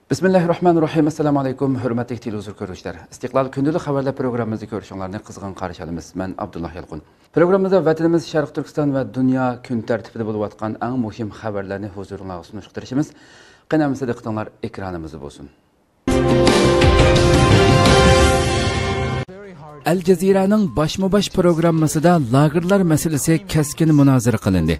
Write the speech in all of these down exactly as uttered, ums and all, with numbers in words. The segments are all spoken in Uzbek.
Bismillahirrahmanirrahim. Assalamu alaykum. Hurmatli televizor ko'ruvchilar. Istiqlol kundalik xabarlar programmamizni ko'rishinglarni qizg'in qarshi olamiz. Men Abdullah Yalqun. Programmamizda vatanimiz Sharq Turkiston va dunyo kun tartibida bo'lib o'tgan eng muhim xabarlarni huzuringizga sunishtirishimiz. Qanamizda diqqatinglar ekranimizda bo'lsin. Al Jazeera'ning boshma-bosh programmasida lagerlar masalasi keskin munozara qilindi.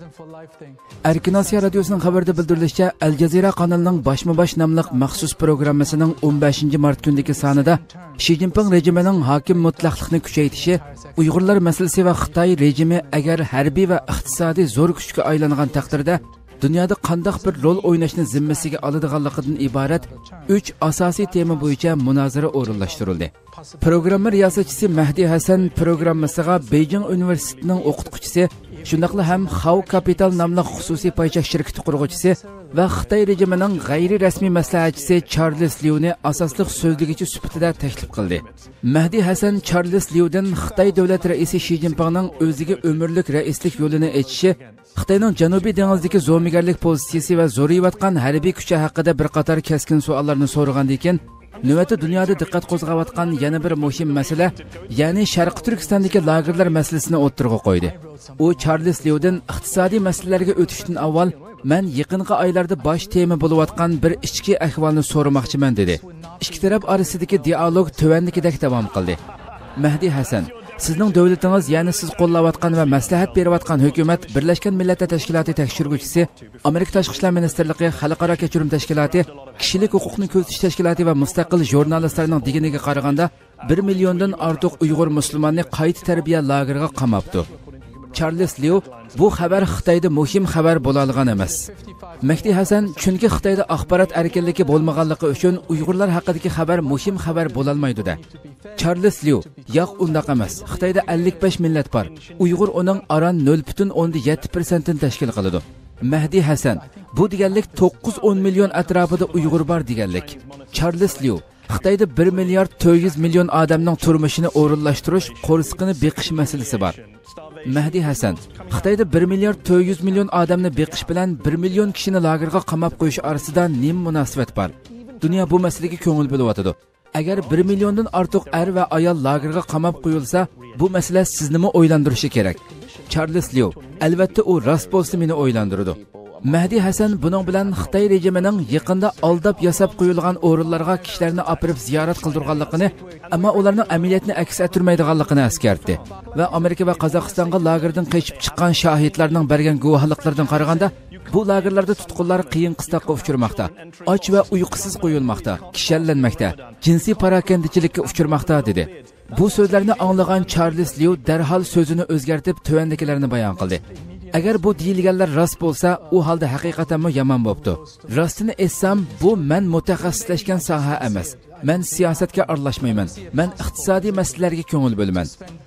Erkin Asiya radiosining xabarida bildirilishicha, Al Jazeera kanalining boshma-bosh nomli maxsus programmasining o'n beshinchi mart kundagi sonida Xi Jinping rejimining hokim mutlaqlikni kuchaytirishi, Uyg'urlar masalasi va Xitoy rejimi agar harbiy va iqtisodiy zo'r kuchga aylangan taqdirda dunyoda qanday bir rol o'ynashni zimmasiga oladiganligidan iborat uch asosiy tema bo'yicha munozara o'rinlashtirildi. Programma riyosatchisi Mahdi Hasan programmasiga Beijing universitetining o'qituvchisi, shundaqla ham How Capital nomli xususiy paychoq shirkati qurg'uvchisi va Xitoy rejimining g'ayri rasmiy maslahatchisi Charles Liu'ni asosli so'zligichi sifatida taklif qildi. Mahdi Hasan Charles Liu'dan Xitoy davlat raisi Xi Jinpingning o'ziga umrlik raislik yo'lini echishi, Xitoyning Janubiy dengizdagi zo'migarlik pozitsiyasi va zo'riyotgan harbiy kuchi haqida bir qator keskin savollarni so'ragandan keyin navbatda dunyoda diqqat qo'zg'ayotgan yana bir muhim masala, ya'ni Sharq Turkistondagi lagerlar masalasini o'ttirg'a qo'ydi. U Charles Liu'dan iqtisodiy masalalarga o'tishdan avval men yaqinqi oylarda bosh tema bo'layotgan bir ichki ahvolni so'ramoqchiman dedi. Ikki taraf orasidagi dialog tuvandikidek davom qildi. Mahdi Hasan, sizning davlatingiz, ya'ni siz qo'llayotgan va maslahat berayotgan hukumat Birlashgan Millatlar Tashkiloti tekshiruvchisi, Amerika Tashqi ishlar ministrligi, Xalqaro kechirim tashkiloti, kishilik huquqni ko'zitish tashkiloti va mustaqil jurnalistlarning deganiga qaraganda bir milliondan ortiq Uyg'ur musulmonni qayta tarbiya lageriga qamabdi. Charles Liu, bu xabar Xitoyda muhim xabar bo'la olgan emas. Mahdi Hasan, chunki Xitoyda axborot erkinligi bo'lmaganligi uchun Uyg'urlar haqidagi xabar muhim xabar bo'la olmaydi-da. Charles Liu, yo'q, undaq emas. Xitoyda ellik besh millat bor. Uyg'ur uning aran nol butun o'ndan yetti foiz ni tashkil qiladi. Mahdi Hasan, bu deganlik to'qqiz o'n million atrofida Uyg'ur bor deganlik. Charles Liu, Xitoyda bir milliard to'rt yuz million odamning turmushini o'rinlashtirish, qo'rsqini beqish masalasi bor. Mahdi Hasan, Xitoyda bir milliard to'rt yuz million odamni beqish bilan bir million kishini lagerga qamab qo'yish orasida nima munosabat bor? Dunyo bu masalaga ko'ngil bo'layotadi. Agar bir milliondan ortiq er va ayol lagerga qamab qo'yilsa, bu masala sizni o'ylantirishi kerak. Charles Liu, albatta u rost bo'lsa meni o'ylantiradi. Mahdi Hasan buning bilan Xitoy rejimining yaqinda aldab yasab qo'yilgan o'rinlarga kishilarni opirib ziyorat qildirganligini, ammo ularning amaliyotni aks ettirmaydiganligini eskartdi va Amerika va Qozog'istonga lagerdan qochib chiqqan shohidlarning bergan guvohliklaridan qaraganda, bu lagerlarda tutqunlar qiyin qistoqqa uchirmoqda, och va uyqusiz qo'yilmoqda, kishanlanmoqda, jinsiy parakandichilikka uchirmoqda dedi. Bu so'zlarni anglagan Charles Liu darhol so'zini o'zgartib tuvandagilarni bayon qildi. Agar bu deyilganlar rost bo'lsa, u holda haqiqatanmi yomon bo'pti. Rostini aytsam, bu men mutaxassislashgan soha emas. Men siyosatga aralashmayman. Men iqtisodiy masalalarga ko'ngil bo'laman.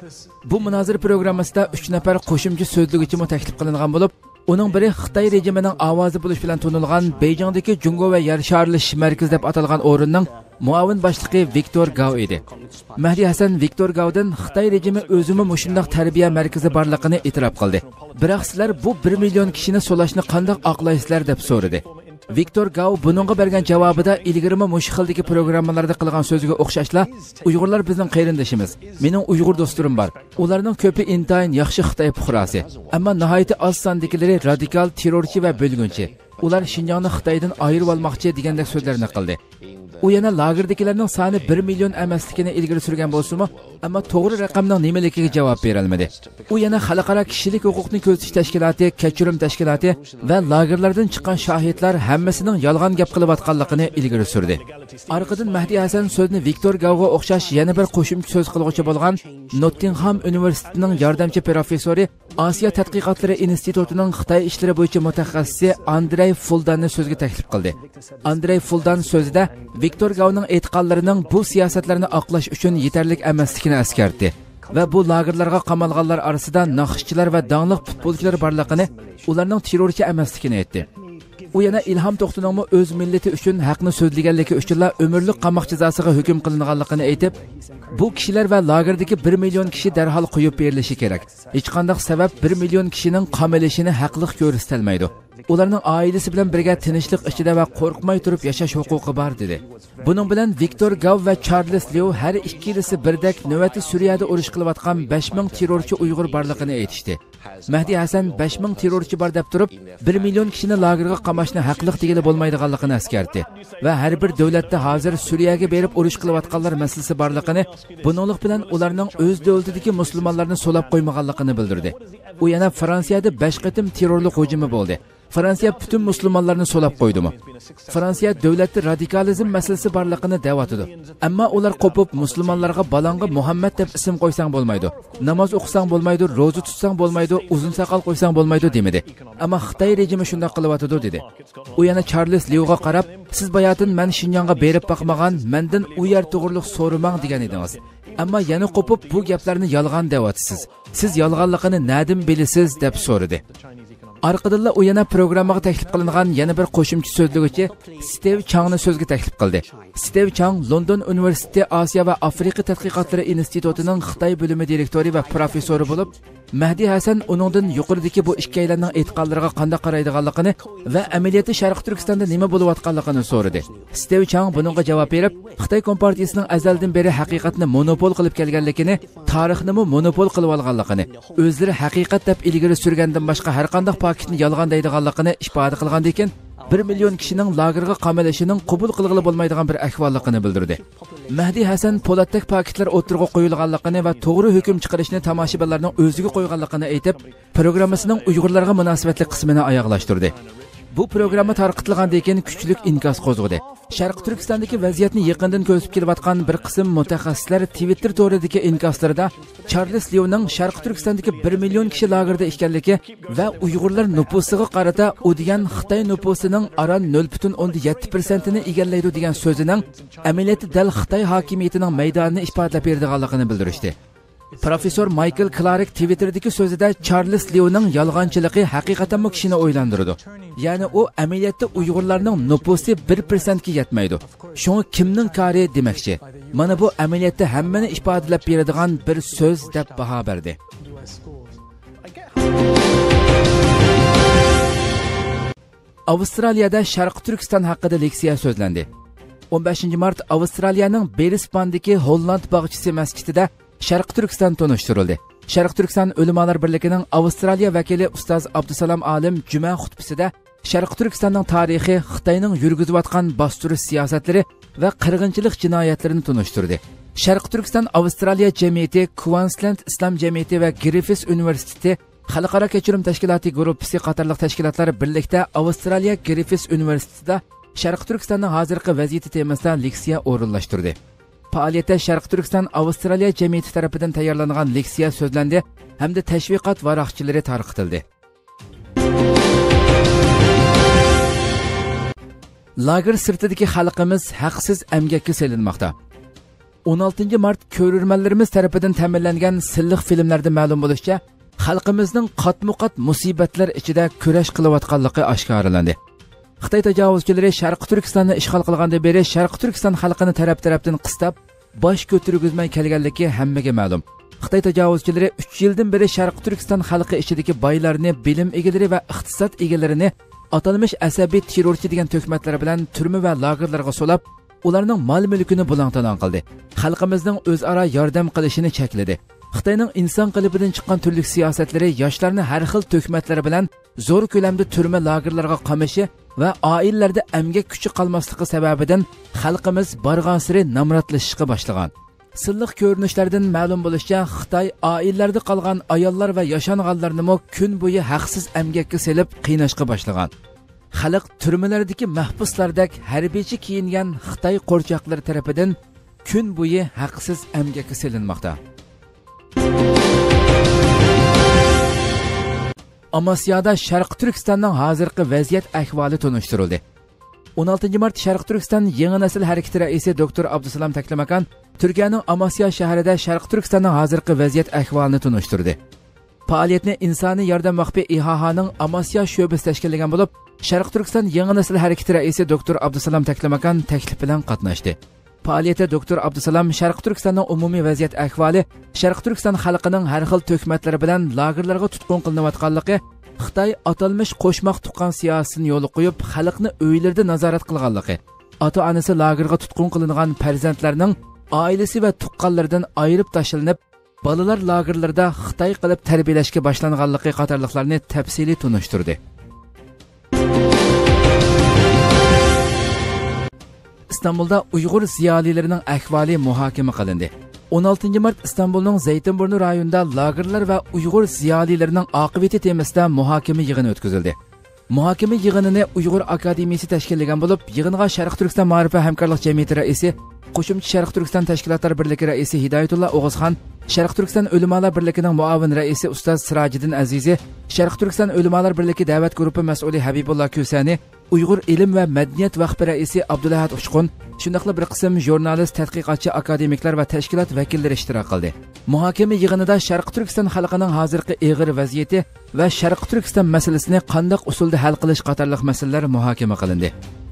Bu munozara programmasida uch nafar qo'shimcha so'zligichi taklif qilingan bo'lib, uning biri Xitoy rejimining ovozi bo'lish bilan tanilgan Beijingdagi Jungo va yer sharilish markazi deb atalgan o'rinning muavin boshlig'i Viktor Gao edi. Mahdi Hasan Viktor Gao'dan Xitoy rejimi o'zimi mushundaq tarbiya markazi borligini e'tirof qildi. Biroq sizlar bu bir million kishini so'lashni qanday oqlaysizlar deb so'radi. Viktor Gao buningga bergan javobida ilgirma mushxildagi programmalarda qilgan so'ziga o'xshashla, Uyg'urlar bizning qayrindishimiz. Mening Uyg'ur do'stlarim bor. Ularning ko'pi intayin yaxshi Xitoy fuqarosi, ammo nihoyat oz sondagilari radikal terrorchi va bo'lgunchi. Ular Xinjiangni Xitoydan ayirib olmoqchi degandek so'zlarni qildi. U yana lagerdagilarning soni bir million emasligini ilgari surgan bo'lsa-mu, ammo to'g'ri raqamning nimaligiga javob bera olmadi. U yana xalqaro kishilik huquqni ko'zitish tashkiloti, kechirim tashkiloti va lagerlardan chiqqan shohidlar hammasining yolg'on gap qilayotganligini ilgari surdi. Orqadan Mahdi Hasan so'zni Viktor Gao'ga o'xshash yana bir qo'shimcha so'z qiluvchi bo'lgan Nottingham universitetining yordamchi professori, Osiyo tadqiqotlari institutining Xitoy ishlari bo'yicha mutaxassisi Andrey Fuldanni so'zga taklif qildi. Andrey Fuldan so'zida Viktor Gao'ning e'tiqodlarining bu siyosatlarni oqlash uchun yetarli emasligini eskartdi va bu lagerlarga qamalganlar orasida naqshchilar va dangli futbolchilar borligini, ularning terrorchi emasligini aytdi. U yana Ilhom To'xtuningmi o'z millati uchun haqni so'zlaganligi uchun umrlik qamoq jazosiga hukm qilinganligini aytib, bu kishilar va lagerdagi bir million kishi darhol qo'yib berilishi kerak. Hech qanday sabab bir million kishining qamalishini haqliq ko'rsatilmaydi. ularning oilasi bilan birga tinchlik ichida va qo'rqmay turib yashash huquqi bor dedi. Buning bilan Viktor Gav va Charles Liu har ikkilisi birdek navbatda Suriyada urush qilayotgan besh ming terrorchi Uyg'ur borligini aytishdi. Mahdi Hasan besh ming terrorchi bor deb turib, bir million kishini lagerga qamashni haqliq degili bo'lmaydiganligini eskartdi va har bir davlatda hozir Suriyaga berib urush qilayotganlar masalasi borligini, buninglik bilan ularning o'z davlatidagi musulmonlarni so'lab qo'ymaganligini bildirdi. U yana Fransiyada besh qatim terrorlik hujumi bo'ldi. Fransiya butun musulmonlarni so'lab qo'ydimi? Fransiya davlatda radikalizm masalasi borligini da'vatidi. Ammo ular qo'pib musulmonlarga balonga Muhammad deb ism qo'ysang bo'lmaydi. Namoz o'qisang bo'lmaydi, roza tutsang bo'lmaydi, uzun soqol qo'ysang bo'lmaydi demadi. Ammo Xitoy rejimi shunday qilyotidi dedi. U yana Charles Liuga qarab, siz bayotin men Shinyonga berib boqmagan, mendan u yer to'g'riliq so'ramang degan edingiz. Ammo yana qo'pib bu gaplarni yolg'on da'vatisiz. Siz yolg'onligini nadim bilasiz deb so'radi. Arqadilla u yana programmaga taklif qilingan yana bir qo'shimcha so'zlaguvchi Steve Changni so'zga taklif qildi. Steve Chang London Universiteti Osiyo va Afrika tadqiqotlari institutining Xitoy bo'limi direktori va professori bo'lib, Mahdi Hasan uningdan yuqoridagi bu ikkilanning e'tiqodlariga qanday qaraydiganligini va amaliyotda Sharq Turkistonda nima bo'layotganligini so'radi. Steve Chang buningga javob berib, Xitoy Kompartiyasining azaldan beri haqiqatni monopol qilib kelganligini, tarixni monopol qilib olganligini, o'zlari haqiqat deb ilgari surgandan boshqa har qanday paketni yolg'on deydiganligini ifoda qilgan ekan, bir million kishining lagerga qamalishining qabul qilg'ili bo'lmaydigan bir ahvolligini bildirdi. Mahdi Hasan Polatdak paketlar o'tirg'a qo'yilganligini va to'g'ri hukm chiqarishni tomoshabinlarning o'ziga qo'yganligini aytib, programmasining Uyg'urlarga munosabatli qismini oyoqlashtirdi. Bu programma tarqatilgandan keyin kuchli inkos qo'zg'adi. Sharq Turkistondagi vaziyatni yaqindan ko'rsatib kelayotgan bir qism mutaxassislar Twitter to'ridagi inkoslarida Charles Liuning Sharq Turkistondagi bir million kishi lagerda ekanligi va Uyg'urlar nufusiga qarata u degan Xitoy nufusining aran nol butun o'ndan yetti foiz ni egallaydi degan so'zining amaliyotda dal Xitoy hokimiyatining maydonini ifodalab berganligini bildirishdi. Professor Michael Clark Twitter'dagi so'zida Charles Liuning yolg'onchiligi haqiqatan kishini o'ylantirdi. Ya'ni u amaliyotda Uyg'urlarning nufusi bir foiz ga yetmaydi. Shuni kimning kari demakchi. Mana bu amaliyotda hammani ifodalab beradigan bir so'z deb baho berdi. Avstraliyada Sharq Turkiston haqida leksiya so'zlandi. o'n beshinchi mart Avstraliyaning Brisbanedagi Holland bog'chisi masjidida Sharq Turkiston tonishtirildi. Sharq Turkiston Ulamolar birligining Avstraliya vakili ustoz Abdusalom Alim juma xutbasida Sharq Turkistonning tarixi, Xitoyning yurgizayotgan bostirish siyosatlari va qirg'inchilik jinoyatlarini tonishtirdi. Sharq Turkiston Avstraliya jamiyati, Queensland Islom jamiyati va Griffith universiteti xalqaro kechirim tashkiloti guruhi qatorliq tashkilotlar birlikda Avstraliya Griffith universitetida Sharq Turkistonning hozirgi vaziyati temasida leksiya o'rinlashtirdi. Faoliyatda Sharq Turkiston Avstraliya jamiyati tarafidan tayyorlangan leksiya so'zlandi hamda tashviqot varaqchilari tarqatildi. Lager sirtidagi xalqimiz haqsiz emgakka selinmoqda. o'n oltinchi mart ko'rurmanlarimiz tarafidan ta'minlangan silliq filmlarda ma'lum bo'lishicha, xalqimizning qatmuqat musibatlar ichida kurash qilayotganligi oshkoralandi. Xitoy tajovuzchilari Sharq Turkistonni ishg'ol qilgandan beri Sharq Turkiston xalqini taraf-tarafdan qistab, bosh ko'targizmay kelganligi hammaga ma'lum. Xitoy tajovuzchilari uch yildan beri Sharq Turkiston xalqi ichidagi boylarni, bilim egalari va iqtisod egalarini atalmish asabiy terrorchi degan tuhmatlar bilan turma va lagerlarga so'lab, ularning mol-mulkini bulang-talang qildi. Xalqimizning o'zaro yordam qilishini chekladi. Xitoyning inson qalbidan chiqqan turli siyosatlari yoshlarni har xil tuhmatlari bilan zo'r ko'lamda turma lagerlarga qamishi va oilalarda emgak kuchi qolmasligi sababidan xalqimiz barg'ansiri namratlashishga boshlagan. Silliq ko'rinishlardan ma'lum bo'lishicha, Xitoy oilalarda qolgan ayollar va yashanganlarni mo kun bo'yi haqsiz emgakka selib qiynashga boshlagan. Xalq turmalardagi mahbuslardek harbiychi kiyingan Xitoy qo'rchoqlari tarafidan kun bo'yi haqsiz emgakka selinmoqda. Amasyada Sharq Turkistonning hozirgi vaziyat ahvoli tonishtirildi. o'n oltinchi mart Sharq Turkiston yangi nasl harakati raisi doktor Abdusalom Taklamakan Turkiyaning Amasya shahrida Sharq Turkistonning hozirgi vaziyat ahvolini tunishtirdi. Faoliyatni insoniy yordam maxfiy I H H'ning Amasya sho'basi tashkillagan bo'lib, Sharq Turkiston yangi nasl harakati raisi doktor Abdusalom Taklamakan taklif bilan qatnashdi. faoliyati doktor Abdusalam Sharq Turkistonning umumiy vaziyat ahvoli, Sharq Turkiston xalqining har xil to'kmatlari bilan lagerlarga tutqun qilinayotganligi, Xitoy atalmish qo'shmoq tuqqan siyosatini yo'l qo'yib, xalqni uylarda nazorat qilganligi, ota-onasi lagerga tutqun qilingan farzandlarning oilasi va tuqqanlaridan ayirib tashlanib, balalar lagerlarda Xitoy qilib tarbiyalashga boshlanganligi qatorliqlarni tafsiliy tunishtirdi. İstanbul'da Uyg'ur ziyolilarining ahvoli muhokama qilindi. o'n oltinchi mart İstanbulning Zaytinburnu rayonida lagerlar va Uyg'ur ziyolilarining oqibati temasida muhokama yig'ini o'tkazildi. Muhokama yig'inini Uyg'ur akademiyasi tashkillagan bo'lib, yig'inga Sharq Turkiston ma'rifa hamkorlik jamiyati raisi, Qo'shimcha Sharq Turkiston tashkilotlari birligi raisi Hidoyatullo O'g'izxon, Sharq Turkiston ulamolar birligining muavin raisi ustoz Sirojiddin Azizi, Sharq Turkiston ulamolar birligi da'vat guruhi mas'uli Habibullo Kusani, Uyg'ur ilm va madaniyat vaqfi raisi Abdulahad Uchqun, shundaqla bir qism jurnalist, tadqiqotchi, akademiklar va tashkilot vakillari ishtirok qildi. Muhokama yig'inida Sharq Turkiston xalqining hozirgi og'ir vaziyati va Sharq Turkiston masalasini qanday usulda hal qilish qatorliq masalalar muhokama qilindi.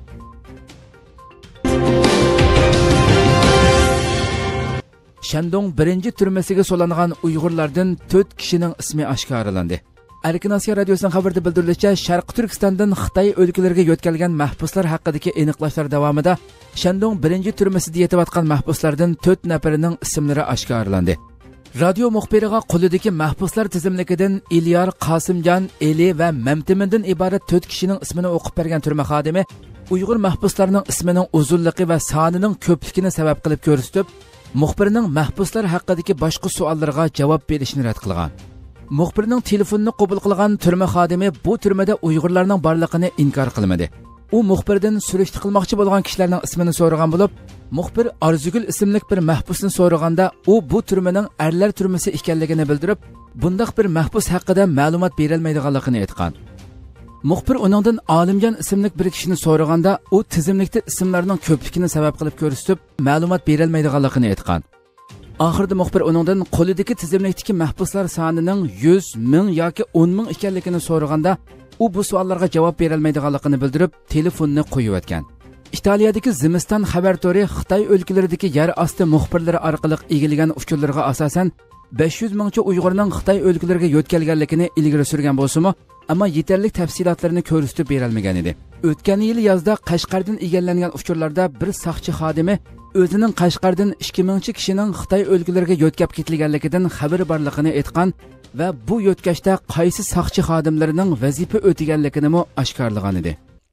Shandong birinchi turmasiga solangan Uyg'urlardan to'rt kishining ismi oshkorlandi. Erkin Osiyo radiosining xabarida bildirilishicha, Sharq Turkistondan Xitoy o'lkalariga yo'tkalgan mahbuslar haqidagi aniqlashlar davomida Shandong birinchi turmasida yetayotgan mahbuslardan to'rt nafarining ismlari oshkorlandi. Radio muxbiriga qo'lidagi mahbuslar tizimligidan Ilyar Qosimjon, Eli va Mamtimindan iborat to'rt kishining ismini o'qib bergan turma xodimi Uyg'ur mahbuslarining ismining uzunligi va sonining ko'pligini sabab qilib ko'rsatib, muxbirning mahbuslar haqidagi boshqa savollarga javob berishni rad qilgan. Muxbirning telefonini qabul qilgan turma xodimi bu turmada Uyg'urlarning borligini inkor qilmadi. U muxbirdan surishti qilmoqchi bo'lgan kishilarning ismini so'ragan bo'lib, muxbir Arzugul ismli bir mahbusni so'raganda, u bu turmaning erlar turmasi ekanligini bildirib, bundaq bir mahbus haqida ma'lumot berilmaydiganligini aytgan. Muxbir uningdan Olimjon ismli bir kishini so'raganda, u tizimlikda ismlarning ko'pligini sabab qilib ko'rsatib, ma'lumot berilmaydiganligini aytgan. Oxirida muxbir uningdan qo'lidagi tizimlikdagi mahbuslar sonining yuz ming yoki o'n ming ekanligini so'raganda, u bu savollarga javob berilmaydiganligini bildirib, telefonni qo'yib o'tgan. Italiyadagi Zimiston xabar tori Xitoy o'lkalaridagi yer osti muxbirlari orqali egilgan uchurlarga asosan besh yuz mingcha Uyg'urning Xitoy o'lkalariga yo'tkalganligini ilgari surgan bo'lsa-mu, ammo yetarli tafsilotlarni ko'rsatib berilmagan edi. O'tgan yil yozda Qashqardan egallangan uchurlarda bir soqchi xodimi o'zining Qashqardan ikki mingcha kishining Xitoy o'lkalariga yo'tkab ketilganligidan xabari borligini aytgan va bu yo'tkashda qaysi soqchi xodimlarining vazifa o'taganligini mo oshkorlagan edi.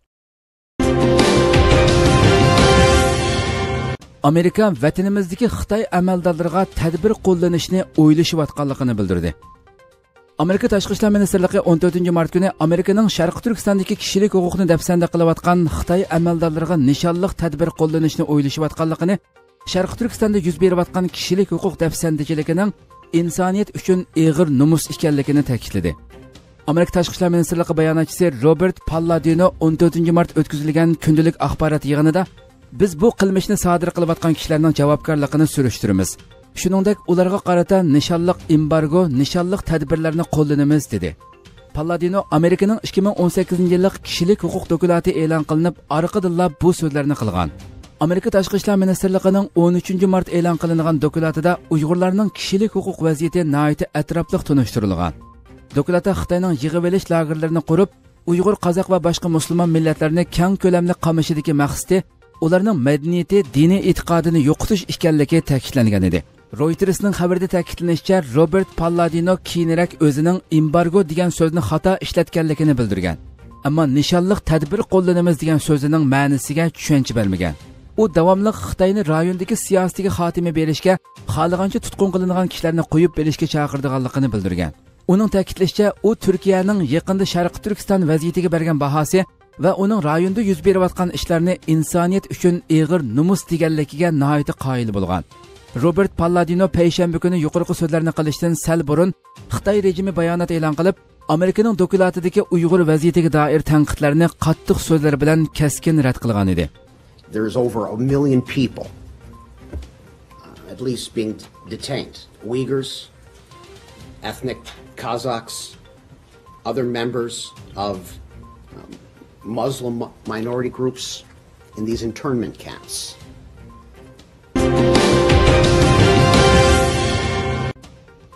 Amerika vatanimizdagi Xitoy amaldorlariga tadbir qo'llanishni o'ylashayotganligini bildirdi. Amerika Tashqi ishlar ministrligi o'n to'rtinchi mart kuni Amerikaning Sharq Turkistondagi kishilik huquqni dafsanda qilayotgan Xitoy amaldorlariga nishonliq tadbir qo'llanishni o'ylashayotganligini, Sharq Turkistonda yuz berayotgan kishilik huquq dafsandachiligining insoniyat uchun og'ir numus ekanligini ta'kidladi. Amerika Tashqi ishlar ministrligi bayonotchisi Robert Palladino o'n to'rtinchi mart o'tkazilgan kundalik axborot yig'inida biz bu qilmishni sodir qilayotgan kishilarning javobgarligini surishtiramiz. Shuningdek, ularga qarata nishonliq embargo, nishonliq tadbirlarni qo'llanamiz dedi. Palladino Amerikaning ikki ming o'n sakkizinchi yillik kishilik huquq dokumenti e'lon qilinib, orqadan bu so'zlarni qilgan. Amerika Tashqi ishlar ministrligining o'n uchinchi mart e'lon qilingan dokumentida Uyg'urlarning kishilik huquq vaziyati nihoyat atrofli tunishtirilgan. Dokumentda Xitoyning yig'ib olish lagerlarini qurib, Uyg'ur, qozoq va boshqa musulmon millatlarni keng ko'lamli qamashidagi maqsadi ularning madaniyati, diniy e'tiqodini yo'qotish ekanligi ta'kidlangan edi. Reuters'ning xabarida ta'kidlanishicha, Robert Palladino keyinroq o'zining embargo degan so'zni xato ishlatganligini bildirgan. Ammo nishonliq tadbir qo'llanamiz degan so'zining ma'nosiga tushuncha bermagan. U davomli Xitoyni rayondagi siyosatiga xotima berishga, xohlagancha tutqun qilingan kishilarni qo'yib berishga chaqirdiganligini bildirgan. Uning ta'kidlashicha, u Turkiyaning yaqinda Sharq Turkiston vaziyatiga bergan bahosi va uning rayonda yuz berayotgan ishlarni insoniyat uchun og'ir numus deganligiga nihoyat qoyil bo'lgan. Robert Palladino payshanba kuni yuqorqi so'zlarni qilishdan sal burun Xitoy rejimi bayonot e'lon qilib, Amerikaning dokumentidagi Uyg'ur vaziyatiga doir tanqidlarni qattiq so'zlar bilan keskin rad qilgan edi. There is over a million people uh, at least being detained. Uyghurs, ethnic Kazakhs, other members of um, Muslim minority groups in these internment camps.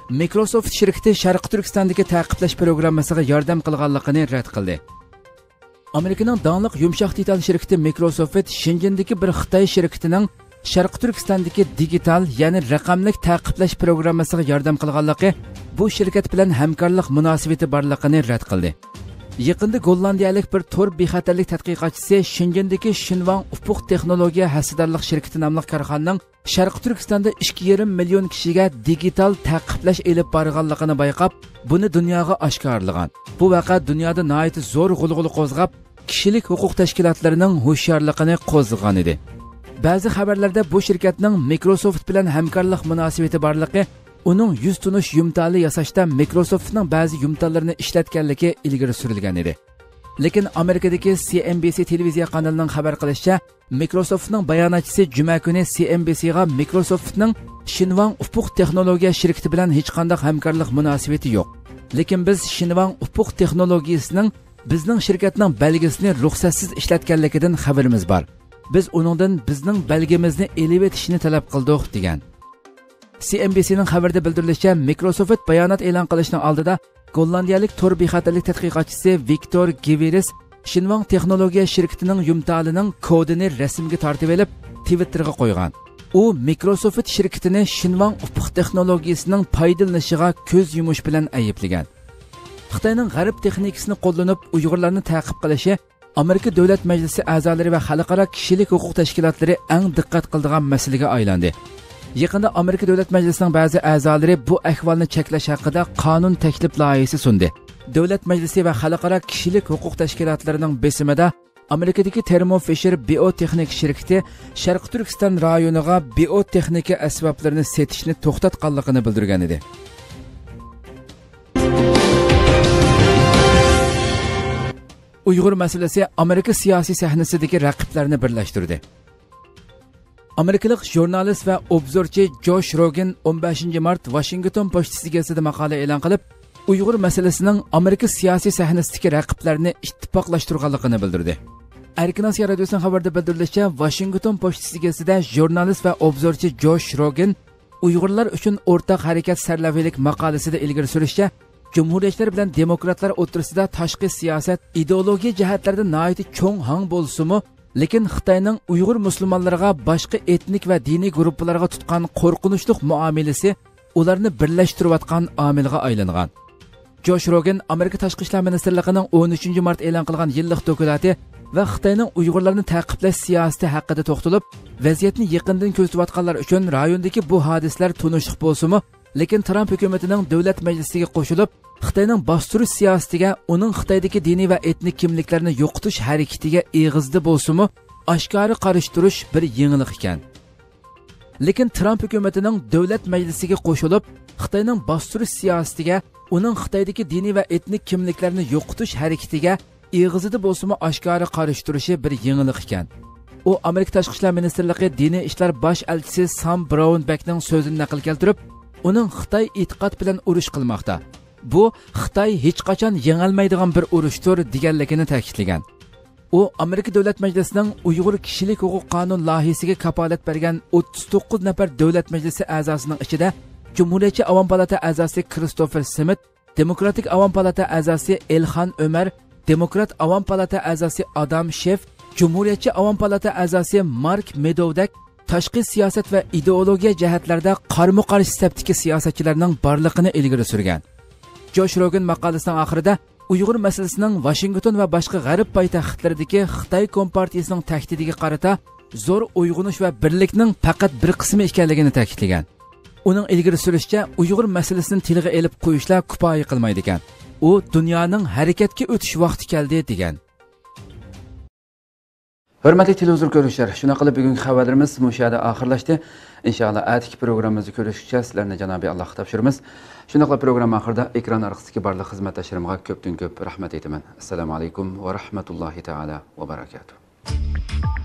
Microsoft şirketi Sharqi Turkistondagi ta'qiplash programmasiga yordam qilganligini rad qildi. Amerikaning dаңliq yumshoq detal şirketi Microsoft Shenzhendagi bir Xitoy shirkatining Sharqi Turkistondagi digital, ya'ni raqamlik ta'qiplash programmasiga yordam qilganligi bu shirkat bilan hamkorlik munosabati borligini rad qildi. Yaqinda Gollandiyalik bir tor bexatarlik tadqiqotchisi Shenzhendagi Shinwang Upuq texnologiya hassadorlik shirkati nomli korxonaning Sharqi Turkistonda ikki yarim million kishiga digital taqiplash elib borganligini bayqab, buni dunyoga oshkorlagan. Bu vaqa dunyoda nihoyat zo'r g'ulg'ula qo'zg'ab, kishilik huquq tashkilotlarining hushyorligini qo'zg'agan edi. Ba'zi xabarlarda bu shirkatning Microsoft bilan hamkorlik munosabati borligi, uning yuz tunish yumtali yasashda Microsoftning ba'zi yumtallarini ishlatganligi ilgari surilgan edi. Lekin Amerikadagi C N B C televiziya kanalining xabar qilishicha, Microsoftning bayonotchisi juma kuni C N B C ga Microsoftning Shinwang Upuq texnologiya shirkati bilan hech qanday hamkorlik munosabati yo'q. Lekin biz Shinwang Upuq texnologiyasining bizning shirkatning belgisini ruxsatsiz ishlatganligidan xabarimiz bor. Biz uningdan bizning belgimizni elib etishni talab qildik degan. C N B C'ning xabarda bildirilishicha, Microsoft bayonot e'lon qilishning oldida Gollandiyalik tor bexatarlik tadqiqotchisi Viktor Giveris Shinwang texnologiya shirkatining yumtalining kodini rasmga tortib olib Twitterga qo'ygan. U Microsoft shirkatini Shinwang Upuq texnologiyasining foydalanishiga ko'z yumish bilan ayblagan. Xitoyning g'arb texnikasini qo'llanib Uyg'urlarni ta'qib qilishi Amerika Davlat Majlisi a'zolari va xalqaro kishilik huquq tashkilotlari eng diqqat qiladigan masalaga aylandi. Yaqinda Amerika Davlat Majlisining ba'zi a'zolari bu ahvolni cheklash haqida qonun taklif loyihasi sundi. Davlat Majlisi va xalqaro kishilik huquq tashkilotlarining besimida Amerikadagi Thermo Fisher biotexnik shirkati Sharqi Turkiston rayoniga biotexnika asboblarini setishni to'xtatganligini bildirgan edi. Uyg'ur masalasi Amerika siyosiy sahnasidagi raqiblarni birlashtirdi. Amerikalik jurnalist va obzorchi Josh Rogan o'n beshinchi mart Washington pochtasi gazetida maqola e'lon qilib, Uyg'ur masalasining Amerika siyosiy sahnasidagi raqiblarni ittifoqlashtirganligini bildirdi. Erkin Osiyo radiosining xabarida bildirilishicha, Washington pochtasi gazetida jurnalist va obzorchi Josh Rogan Uyg'urlar uchun o'rtaq harakat sarlavhalik maqolasida ilgari surishicha, Cumhuriyetçiler bilan demokratlar o'rtasida tashqi siyosat, ideologiya jihatlarida nihoyat cho'ng hang bo'lsa-mu, lekin Xitoyning Uyg'ur musulmonlariga boshqa etnik va diniy guruhlarga tutgan qo'rqinchli muomalasi ularni birlashtirayotgan omilga aylangan. Josh Rogan Amerika Tashqi ishlar ministrligining o'n uchinchi mart e'lon qilgan yillik dokumenti va Xitoyning Uyg'urlarni ta'qiplash siyosati haqida to'xtalib, vaziyatni yaqindan kuzatayotganlar uchun rayondagi bu hadislar tunishliq bo'lsa-mu, lekin Trump hukumatining davlat majlisiga qo'shilib, Xitoyning bostirish siyosatiga, uning Xitoydagi diniy va etnik kimliklarni yo'qotish harakatiga eg'izdi bo'lsa-mu, oshkora qarshi bir yangilik ekan. Lekin Trump hukumatining davlat majlisiga qo'shilib, Xitoyning bostirish siyosatiga, uning Xitoydagi diniy va etnik kimliklarni yo'qotish harakatiga eg'izdi bo'lsa-mu, oshkora qarshi bir yangilik ekan. U Amerika Tashqi ishlar ministrligi diniy ishlar bosh elchisi Sam Brownbackning so'zini naql keltirib, uning Xitoy e'tiqod bilan urush qilmoqda. Bu Xitoy hech qachon yengilmaydigan bir urushdir deganligini ta'kidlagan. U Amerika Davlat Majlisining Uyg'ur kishilik huquq qonun loyihasiga kafolat bergan o'ttiz to'qqiz nafar davlat majlisi a'zosining ichida Cumhuriyetçi Avam Palata a'zosi Christopher Smith, Demokratik Avam Palata a'zosi Elxan Ömer, Demokrat Avam Palata a'zosi Adam Schiff, Cumhuriyetçi Avam Palata a'zosi Mark Meadowdak tashqi siyosat va ideologiya jihatlarda qarama-qarshi safdagi siyosatchilarning borligini ilgari surgan. Josh Rogan maqolasining oxirida Uyg'ur masalasining Washington va boshqa g'arb poytaxtlaridagi Xitoy kompartiyasining tahdidiga qarata zo'r uyg'unish va birlikning faqat bir qismi ekanligini ta'kidlagan. Uning ilgari surishicha, Uyg'ur masalasini tilga elib qo'yishlar kifoya qilmaydi ekan. U dunyoning harakatga o'tish vaqti keldi degan. Hurmatli televizor ko'ruvchilar, shuna qilib bugungi xabarlarimiz mushada oxirlashdi. Inshaalloh atiki programmamizni ko'rishgacha sizlarni Janobi Allohga topshiramiz. Shuna qilib program oxirida ekran orqasidagi barcha xizmatdoshlarimga ko'pdan ko'p rahmat aytaman. Assalomu alaykum va rahmatullohi taala va barakatuh.